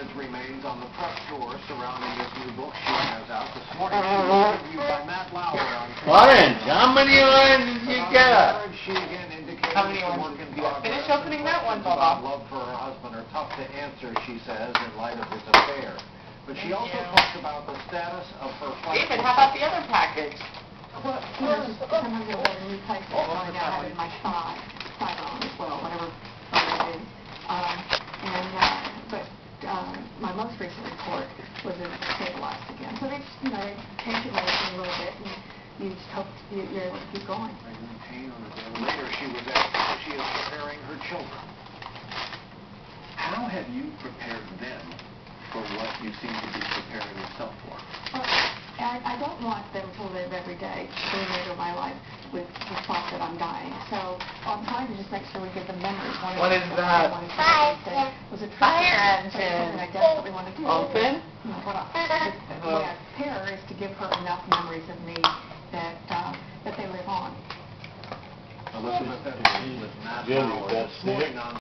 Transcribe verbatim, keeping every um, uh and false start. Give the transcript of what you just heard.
Suspense remains on the press tour surrounding this new book she has out. This morning she was interviewed by Matt Lauer on Orange, how many oranges you got? She again indicated How many the oranges work in do you got? progress Finish opening that one, about Bubba. love for her husband are tough to answer, she says, in light of this affair. But she Thank also you. talks about the status of her flight. David, how about the other package? Well, you know, just sometimes you'll get a new place to find out I have in my thigh, thigh bone as well, whatever it is. Um, and, uh, but, um, my most recent report was it stabilized again. So they, you know, they change your medicine a little bit and you just hope you- you're able to keep going. Are you in pain on a daily? Later she was asked how she is preparing her children. How have you prepared them for what you seem to be preparing yourself for? Well, I, I don't want them to live every day, the remainder of my life, with the thought that I'm dying. So I'm trying to just make sure we give them memories. One What of is the- that? one of the things that was a Fire tragedy, but engine. something I desperately want to do. Open? You know, what I, the way I prepare her is to give her enough memories of me that, uh, that they live on. Elizabeth Edwards with Matt Jimmy, Lauer that's this morning it. on